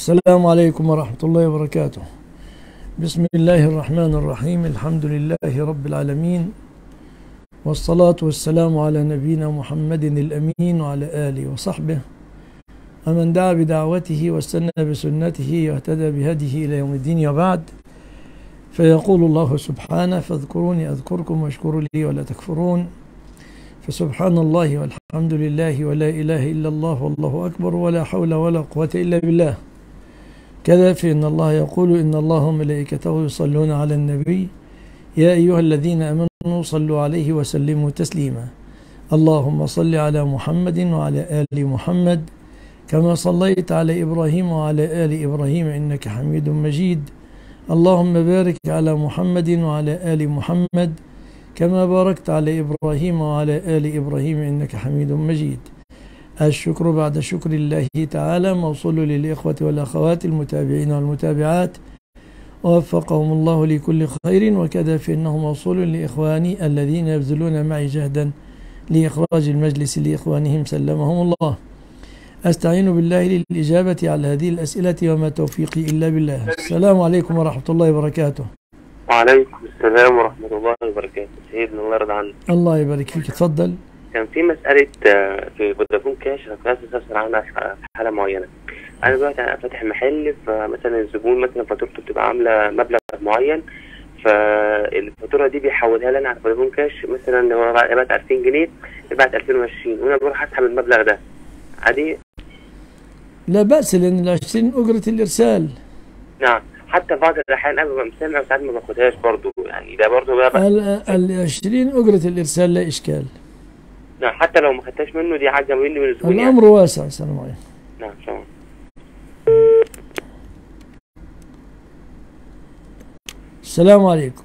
السلام عليكم ورحمة الله وبركاته. بسم الله الرحمن الرحيم. الحمد لله رب العالمين، والصلاة والسلام على نبينا محمد الأمين وعلى آله وصحبه ومن دعا بدعوته واستنى بسنته واهتدى بهديه إلى يوم الدين، وبعد. فيقول الله سبحانه: فاذكروني أذكركم واشكروا لي ولا تكفرون. فسبحان الله والحمد لله ولا إله إلا الله والله أكبر ولا حول ولا قوة إلا بالله. كذا فإن الله يقول: إن الله وملائكته يصلون على النبي يا أيها الذين آمنوا صلوا عليه وسلموا تسليما. اللهم صل على محمد وعلى آل محمد كما صليت على إبراهيم وعلى آل إبراهيم إنك حميد مجيد. اللهم بارك على محمد وعلى آل محمد كما باركت على إبراهيم وعلى آل إبراهيم إنك حميد مجيد. الشكر بعد شكر الله تعالى موصول للإخوة والأخوات المتابعين والمتابعات، ووفقهم الله لكل خير، وكذا فإنه موصول لإخواني الذين يبذلون معي جهدا لإخراج المجلس لإخوانهم سلمهم الله. أستعين بالله للإجابة على هذه الأسئلة وما توفيقي إلا بالله. السلام عليكم ورحمة الله وبركاته. وعليكم السلام ورحمة الله وبركاته. سيدنا الله يرضى عنك. الله يبارك فيك، تفضل. كان في مسألة في فودافون كاش، أنا كنت عايز أستفسر عنها في حالة معينة. أنا دلوقتي فاتح محل، فمثلا الزبون مثلا فاتورته بتبقى عاملة مبلغ معين، فالفاتورة دي بيحولها لنا على فودافون كاش، مثلا هو بعت 2000 جنيه بعت 2020 وأنا بروح أسحب المبلغ ده عادي؟ لا بأس، لأن 20 أجرة الإرسال. نعم، حتى بعض الأحيان أنا ببقى مسامع وساعات ما باخدهاش برضه، يعني ده برضه بقى 20 أجرة الإرسال لا إشكال. نعم، حتى لو ما خدتهاش منه دي حاجة مني من الزبون. الأمر يعني واسع. السلام عليكم. نعم تمام. السلام عليكم.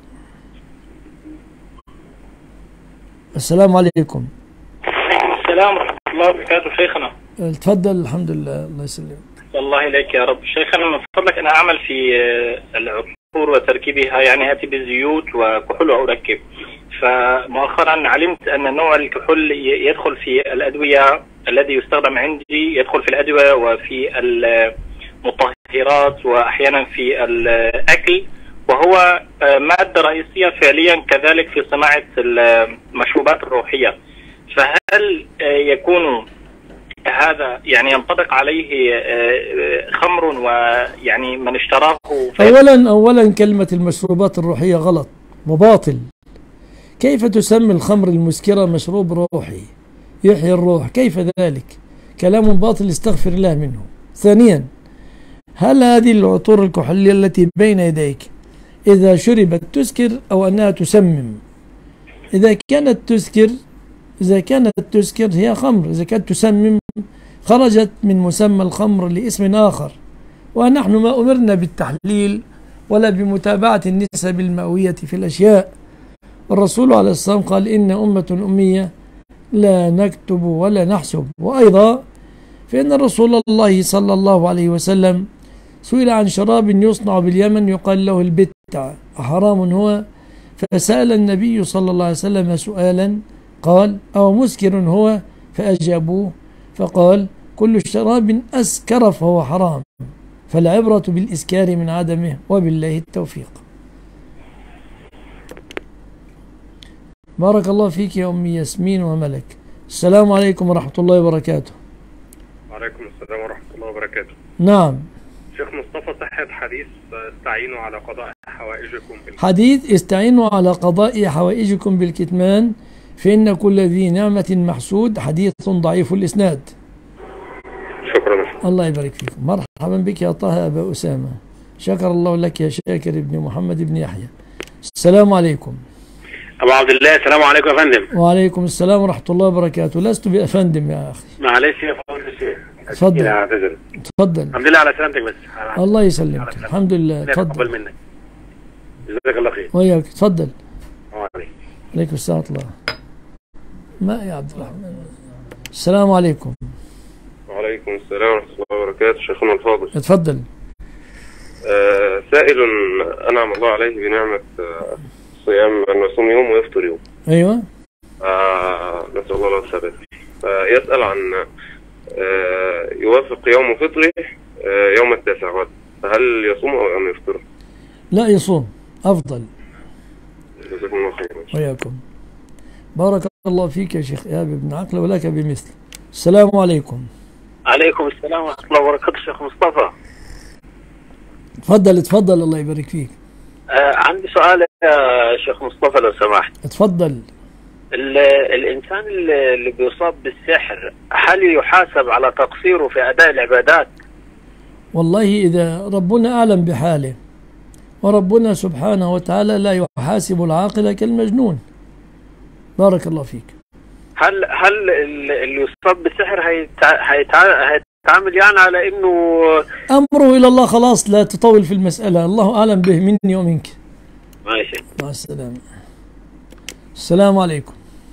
السلام عليكم. السلام ورحمة الله وبركاته. شيخنا تفضل. الحمد لله، الله يسلمك. الله إليك يا رب. شيخنا من فضلك أنا أعمل في العطور وتركيبها، يعني آتي بالزيوت وكحول وأركب. فمؤخرا علمت أن نوع الكحول يدخل في الأدوية الذي يستخدم عندي، يدخل في الأدوية وفي المطهرات وأحيانا في الأكل، وهو مادة رئيسية فعليا كذلك في صناعة المشروبات الروحية. فهل يكون هذا يعني ينطبق عليه خمر، ويعني من اشتراه؟ أولا كلمة المشروبات الروحية غلط وباطل. كيف تسمي الخمر المسكرة مشروب روحي يحيي الروح؟ كيف ذلك؟ كلام باطل، استغفر الله منه. ثانيا، هل هذه العطور الكحولية التي بين يديك إذا شربت تسكر أو أنها تسمم؟ إذا كانت تسكر هي خمر، إذا كانت تسمم خرجت من مسمى الخمر لاسم آخر، ونحن ما أمرنا بالتحليل ولا بمتابعة النسب المئوية في الأشياء. الرسول عليه الصلاة والسلام قال: إن أمة أمية لا نكتب ولا نحسب. وأيضا فإن رسول الله صلى الله عليه وسلم سئل عن شراب يصنع باليمن يقال له البتع، أحرام هو؟ فسأل النبي صلى الله عليه وسلم سؤالا قال: أو مسكر هو؟ فأجابوه فقال: كل شراب أسكر فهو حرام، فالعبرة بالإسكار من عدمه، وبالله التوفيق. بارك الله فيك يا أمي ياسمين وملك. السلام عليكم ورحمة الله وبركاته. وعليكم السلام ورحمة الله وبركاته. نعم. شيخ مصطفى، صحة حديث استعينوا على قضاء حوائجكم بالكتمان. حديث استعينوا على قضاء حوائجكم بالكتمان، فإن كل ذي نعمة محسود، حديث ضعيف الإسناد. شكرا. الله يبارك فيكم. مرحبا بك يا طه أبا أسامة. شكر الله لك يا شاكر ابن محمد بن يحيى. السلام عليكم. أبو عبد الله، السلام عليكم يا فندم. وعليكم السلام ورحمة الله وبركاته. لست بأفندم يا أخي. معلش يا فندم الشيخ. تفضل. تفضل. الحمد لله على سلامتك. بس الله يسلمك. الحمد لله. تفضل منك. جزاك الله خير. وياك. تفضل. عليكم السلام ورحمة الله. ما يا عبد الرحمن. السلام عليكم. وعليكم السلام ورحمة الله وبركاته. شيخنا الفاضل. اتفضل. سائل أنعم الله عليه بنعمة صيام، أن يصوم يوم ويفطر يوم. أيوة. نسأل الله له الثبات. يسأل عن يوافق يوم فطره يوم التاسع غد، فهل يصوم أم يفطر؟ لا، يصوم أفضل. جزاكم الله خير. وياكم. بارك الله فيك يا شيخ إيهاب بن عقل، ولك بمثل. السلام عليكم. عليكم السلام ورحمة الله وبركاته شيخ مصطفى. تفضل تفضل، الله يبارك فيك. عندي سؤال يا شيخ مصطفى لو سمحت. تفضل. الإنسان اللي بيصاب بالسحر هل يحاسب على تقصيره في أداء العبادات؟ والله إذا ربنا أعلم بحاله، وربنا سبحانه وتعالى لا يحاسب العاقل كالمجنون. بارك الله فيك. هل اللي يصاب بالسحر هيتعامل يعني على إنه أمره إلى الله، خلاص لا تطول في المسألة، الله أعلم به مني ومنك. ماشي. مع السلامة. السلام عليكم.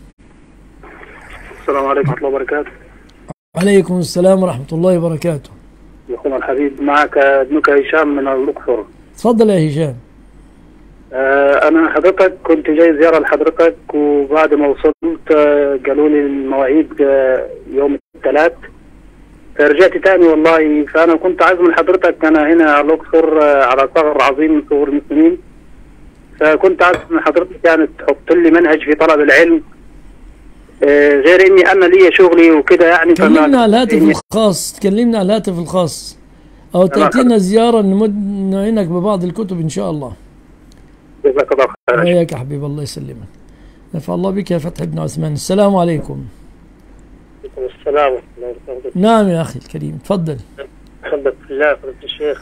السلام عليكم ورحمة الله وبركاته. عليكم السلام ورحمة الله وبركاته. أخونا الحبيب، معك ابنك هشام من الأقصر. تفضل يا هشام. أنا حضرتك كنت جاي زيارة لحضرتك، وبعد ما وصلت قالوا لي المواعيد يوم الثلاث، فرجعت تاني والله. فأنا كنت عايز من حضرتك، أنا هنا على الأقصر على ثغر عظيم من ثغور المسلمين، فكنت عايز من حضرتك يعني تحط لي منهج في طلب العلم، غير إني أنا لي شغلي وكده يعني. كلمنا على الهاتف الخاص، تكلمنا على الهاتف الخاص، أو تأتينا زيارة نعينك ببعض الكتب إن شاء الله. جزاك الله خير. وياك يا حبيب، الله يسلمك. نفع الله بك يا فتح بن عثمان. السلام عليكم. وعليكم السلام ورحمة الله وبركاته. نعم يا أخي الكريم، تفضل. أحبك في الله فضيلة الشيخ.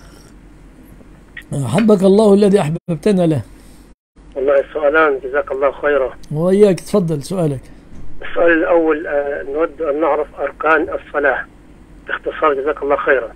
أحبك الله الذي أحببتنا له. والله السؤالان جزاك الله خيرا. وإياك، تفضل سؤالك. السؤال الأول، نود أن نعرف أركان الصلاة باختصار جزاك الله خيرا.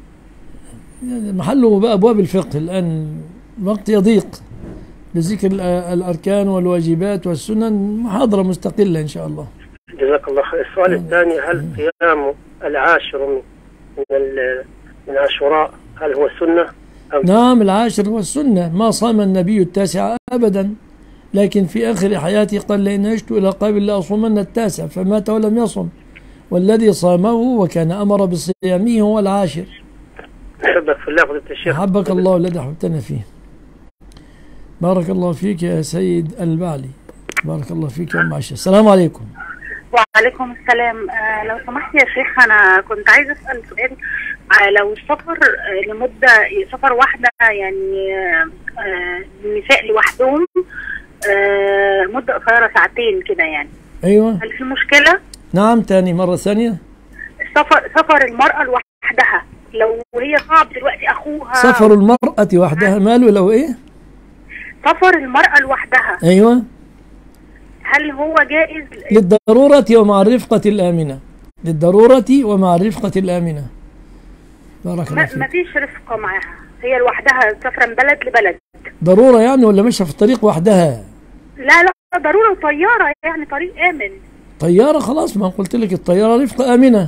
محله بأبواب الفقه، الآن الوقت يضيق بذكر الأركان والواجبات والسنن، محاضرة مستقلة إن شاء الله. جزاك الله خير. السؤال الثاني، هل صيام العاشر من عاشوراء هل هو سنة؟ نعم، العاشر هو السنة، ما صام النبي التاسع أبدا، لكن في آخر حياته قال لئن عشت إلى قابل لأصومن التاسع، فمات ولم يصم، والذي صامه وكان أمر بصيامه هو العاشر. أحبك في الله فضيلة الشيخ. أحبك الله الذي أحببتنا فيه. بارك الله فيك يا سيد البعلي. بارك الله فيك يا أم عائشة. السلام عليكم. وعليكم السلام. لو سمحت يا شيخ، أنا كنت عايزة أسأل سؤال. لو السفر لمدة سفر واحدة، يعني النساء لوحدهم مدة قصيرة ساعتين كده يعني. أيوة. هل في مشكلة؟ نعم، تاني مرة ثانية. سفر المرأة لوحدها، لو هي صعب دلوقتي أخوها. سفر المرأة وحدها ماله؟ لو إيه؟ سفر المرأة لوحدها. أيوة. هل هو جائز؟ للضرورة ومع الرفقة الآمنة. للضرورة ومع الرفقة الآمنة. بارك الله فيك. ما فيش رفقة معاها، هي لوحدها سافرة من بلد لبلد. ضرورة يعني ولا ماشية في الطريق وحدها؟ لا ضرورة، طيارة يعني طريق آمن. طيارة خلاص، ما قلت لك الطيارة رفقة آمنة.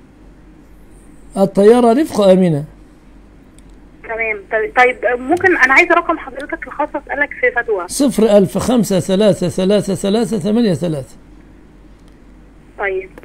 الطيارة رفقة آمنة. تمام. طيب ممكن أنا عايزة رقم حضرتك الخاص أسألك في فتوى. 0153383. طيب.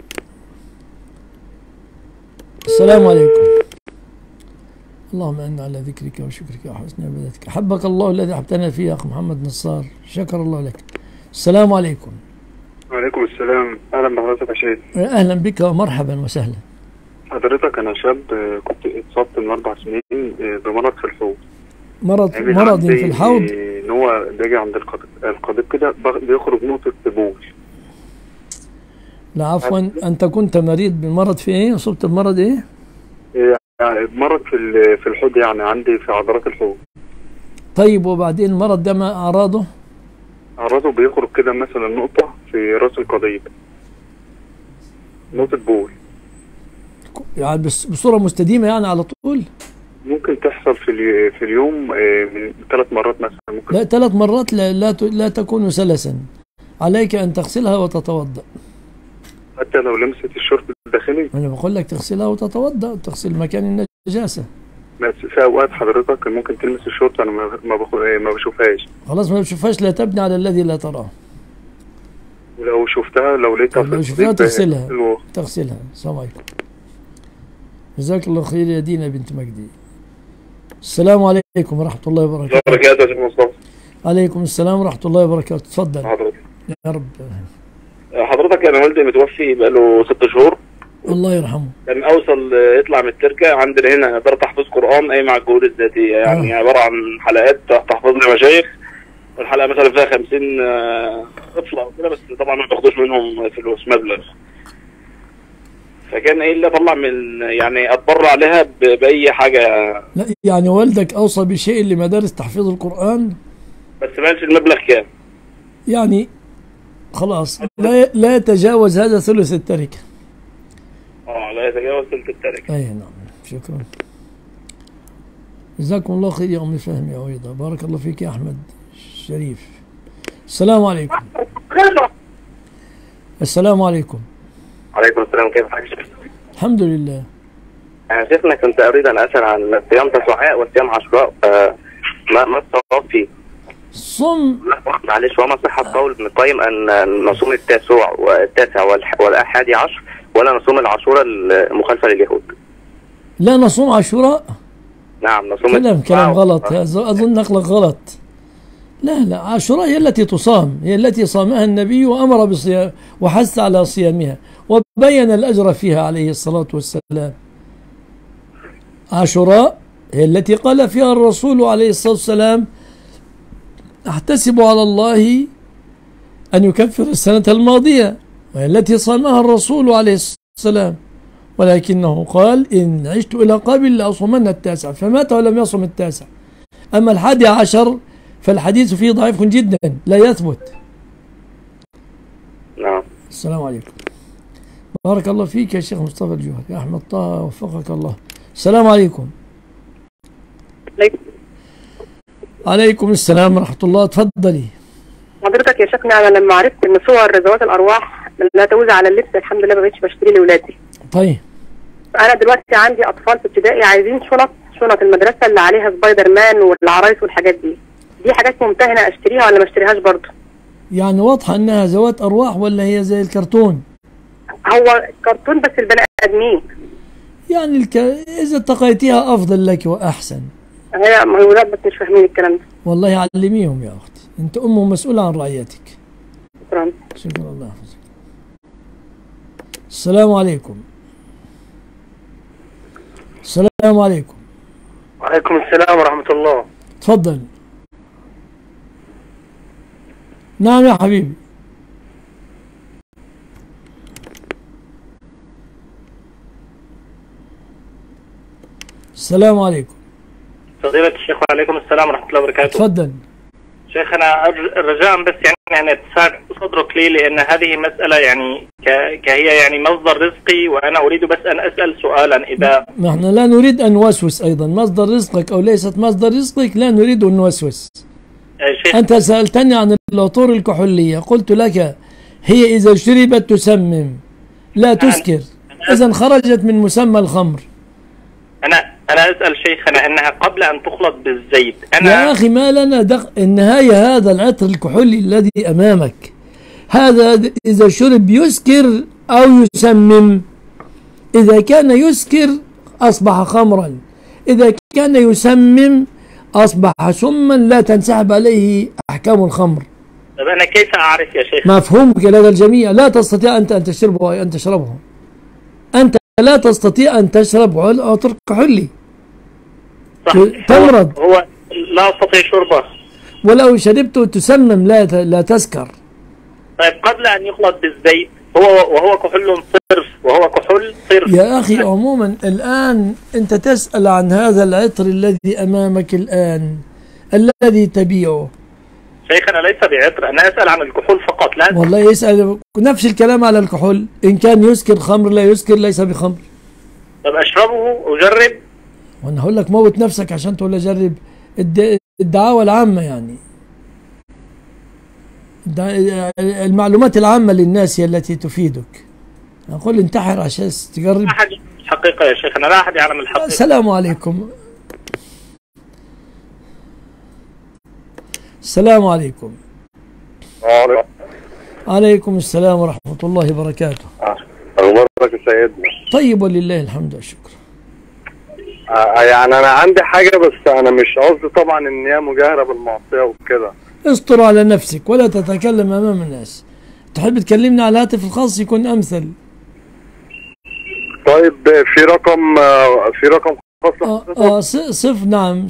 السلام عليكم. اللهم إنا على ذكرك وشكرك وحسن عبادتك. أحبك الله الذي أحببتنا فيه يا أخ محمد نصار، شكر الله لك. السلام عليكم. وعليكم السلام. أهلا بحضرتك يا شيخ. أهلا بك ومرحبا وسهلا. حضرتك أنا شاب كنت اتصبت من 4 سنين بمرض في الحوض. مرض في الحوض؟ إن هو بيجي عند القضيب كده بيخرج نقطة بول. لا عفوا، أنت كنت مريض بمرض في إيه؟ أصبت بمرض إيه؟ يعني مرض في الحوض، يعني عندي في عضلات الحوض. طيب وبعدين المرض ده ما أعراضه؟ أعراضه بيخرج كده مثلا نقطة في راس القضيب، نقطة بول، يعني بصورة مستديمة يعني على طول؟ ممكن تحصل في اليوم من 3 مرات مثلا. ممكن لا 3 مرات لا تكون سلسا، عليك أن تغسلها وتتوضأ. حتى لو لمست الشرط الداخلي؟ أنا بقول لك تغسلها وتتوضأ، تغسل مكان النجاسة. بس في أوقات حضرتك ممكن تلمس الشرط أنا ما بشوفهاش. خلاص ما بشوفهاش، لا تبني على الذي لا تراه. ولو شفتها، لو لقيتها لو شفتها تغسلها. تغسلها. السلام عليكم. جزاك الله خير يا دينا بنت مجدي. السلام عليكم ورحمة الله وبركاته. بركاته يا شيخ مصطفى. عليكم السلام ورحمة الله وبركاته. تفضل حضرتك. يا رب. حضرتك أنا والدي متوفي بقاله 6 شهور. الله يرحمه. كان أوصل يطلع من التركة عندنا هنا دار تحفيظ قرآن أي مع الجهود الذاتية، يعني عبارة عن حلقات تحفظ لمشايخ، والحلقة مثلا فيها 50 طفل أو كده، بس طبعا ما بياخدوش منهم فلوس مبلغ. فكان ايه اللي اطلع من يعني اتبرع عليها باي حاجه. لا يعني والدك اوصى بشيء لمدارس تحفيظ القرآن، بس ما قالش المبلغ كام. يعني خلاص لا يتجاوز هذا ثلث التركة. لا يتجاوز ثلث التركة. اي نعم. شكرا. جزاكم الله خير يا أم فهمي يا عويضة. بارك الله فيك يا أحمد الشريف. السلام عليكم. السلام عليكم. عليكم السلام، كيف حالك؟ الحمد لله. شيخنا كنت أريد أن أسأل عن صيام تسوعاء وصيام عاشوراء، ما الصواب فيه؟ صم. معلش، وما صحة قول ابن القيم أن نصوم التاسع والأحادي عشر، ولا نصوم العاشوراء المخالفة لليهود؟ لا نصوم عاشوراء؟ نعم نصوم. كلام غلط، أظن نقلك غلط. لا عاشوراء هي التي تصام، هي التي صامها النبي وأمر بصيام وحث على صيامها وبين الأجر فيها عليه الصلاة والسلام. عاشوراء هي التي قال فيها الرسول عليه الصلاة والسلام: أحتسب على الله أن يكفر السنة الماضية، وهي التي صامها الرسول عليه الصلاة والسلام، ولكنه قال: إن عشت إلى قابل لأصومن التاسع، فمات ولم يصم التاسع. أما الحادي عشر فالحديث فيه ضعيف جدا لا يثبت. نعم. السلام عليكم. بارك الله فيك يا شيخ مصطفى الجوهري. يا أحمد طه وفقك الله. السلام عليكم. عليكم السلام ورحمة الله. تفضلي. حضرتك يا شيخنا، أنا لما عرفت إن صور ذوات الأرواح لا توزع على اللبس الحمد لله ما بقتش بشتري لأولادي. طيب. أنا دلوقتي عندي أطفال في ابتدائي عايزين شنط المدرسة اللي عليها سبايدر مان والعرايس والحاجات دي حاجات ممتهنة أشتريها ولا ما أشتريهاش برضه؟ يعني واضحة إنها ذوات أرواح ولا هي زي الكرتون؟ هو كرتون بس البني آدمين. يعني إذا اتقيتيها أفضل لك وأحسن. هي الولاد بس مش فاهمين الكلام ده. والله علميهم يا أختي، أنت أم مسؤولة عن رعيتك. شكرا. شكرا، الله يحفظك. السلام عليكم. السلام عليكم. وعليكم السلام ورحمة الله. تفضل. نعم يا حبيبي. السلام عليكم. فضيلة الشيخ وعليكم السلام ورحمة الله وبركاته. تفضل. شيخ أنا رجاء بس يعني تساعد صدرك لي، لأن هذه مسألة يعني كهي يعني مصدر رزقي، وأنا أريد بس أن أسأل سؤالا. إذا نحن لا نريد أن نوسوس أيضا، مصدر رزقك أو ليست مصدر رزقك لا نريد أن نوسوس. أنت سألتني عن العطور الكحولية، قلت لك هي إذا شربت تسمم لا تسكر، إذا خرجت من مسمى الخمر. أنا أسأل شيخنا أنها قبل أن تخلط بالزيت. يا أخي ما لنا النهاية هذا العطر الكحولي الذي أمامك هذا إذا شرب يسكر أو يسمم. إذا كان يسكر أصبح خمرا، إذا كان يسمم أصبح سما لا تنسحب عليه أحكام الخمر. طيب أنا كيف أعرف يا شيخ؟ مفهومك لدى الجميع. لا تستطيع أنت أن تشربه أن تشربه. أنت لا تستطيع أن تشرب عطر كحولي. تمرض. هو لا أستطيع شربه. ولو شربته تسمم لا تسكر. طيب قبل أن يخلط بالزيت وهو كحول صرف، وهو كحول صرف. يا أخي عموما الآن أنت تسأل عن هذا العطر الذي أمامك الآن الذي تبيعه. شيخنا ليس بعطر، أنا أسأل عن الكحول فقط. لا والله يسأل نفس الكلام على الكحول، إن كان يسكر خمر لا يسكر ليس بخمر. طب أشربه أجرب؟ وأنا هقول لك موت نفسك عشان تقول أجرب. الدعاوى العامة يعني المعلومات العامة للناس هي التي تفيدك. أقول انتحر عشان تجرب. لا أحد الحقيقة يا شيخنا، لا أحد يعلم الحقيقة. السلام عليكم. السلام عليكم. عليكم السلام ورحمة الله وبركاته. أخبارك يا سيدنا؟ طيب ولله الحمد والشكر. يعني انا عندي حاجه، بس انا مش قصدي طبعا ان هي مجاهره بالمعصيه وكده. استر على نفسك ولا تتكلم امام الناس. تحب تكلمني على الهاتف الخاص يكون امثل. طيب في رقم خاص؟ صفر، نعم،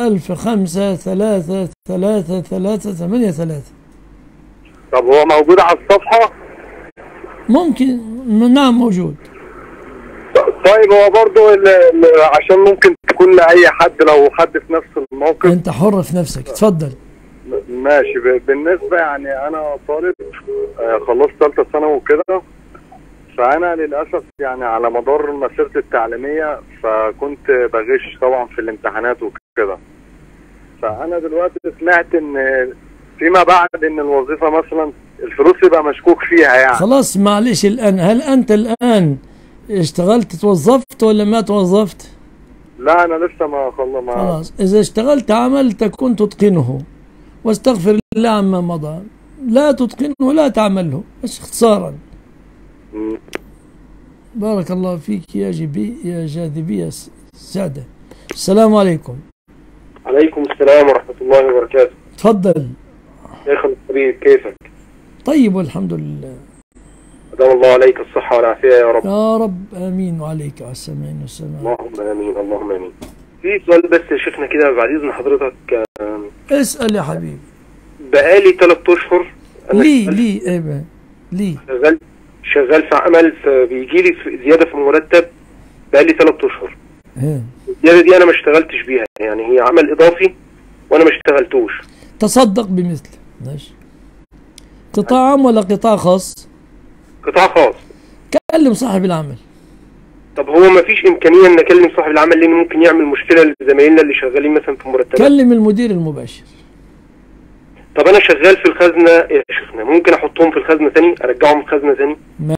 01053333383. طب هو موجود على الصفحه؟ ممكن، نعم موجود. طيب هو برضو عشان ممكن تكون لأي حد لو حد في نفس الموقف. انت حر في نفسك، اتفضل. ماشي. بالنسبة يعني انا طالب خلصت ثالثة ثانوي وكده، فانا للأسف يعني على مدار مسيرتي التعليمية فكنت بغش طبعا في الامتحانات وكده. فانا دلوقتي سمعت ان فيما بعد ان الوظيفة مثلا الفلوس يبقى مشكوك فيها يعني. خلاص معلش، الآن هل أنت الآن اشتغلت توظفت ولا ما توظفت؟ لا أنا لسه ما خلاص، إذا اشتغلت عمل تكون تتقنه واستغفر الله عما مضى. لا تتقنه لا تعمله، بس اختصارا. بارك الله فيك يا جاذبية سادة. السلام عليكم. عليكم السلام ورحمة الله وبركاته. تفضل. شيخ الطريق، كيفك؟ طيب والحمد لله. أدام الله عليك الصحة والعافية يا رب. يا رب آمين، وعليك على السمعين والسماع. اللهم آمين اللهم آمين. في سؤال بس يا شيخنا كده بعد إذن حضرتك. اسأل يا حبيبي. بقالي 3 أشهر. ليه شغال في عمل، فبيجي لي زيادة في المرتب بقالي 3 أشهر. الزيادة دي أنا ما اشتغلتش بيها، يعني هي عمل إضافي وأنا ما اشتغلتوش. تصدق بمثله. ماشي. قطاع عام ولا قطاع خاص؟ قطاع خاص. كلم صاحب العمل. طب هو ما فيش إمكانية إن أكلم صاحب العمل لأنه ممكن يعمل مشكلة لزمايلنا اللي شغالين مثلا في مرتبات؟ كلم المدير المباشر. طب أنا شغال في الخزنة يا شيخنا، ممكن أحطهم في الخزنة ثاني، أرجعهم في الخزنة ثاني؟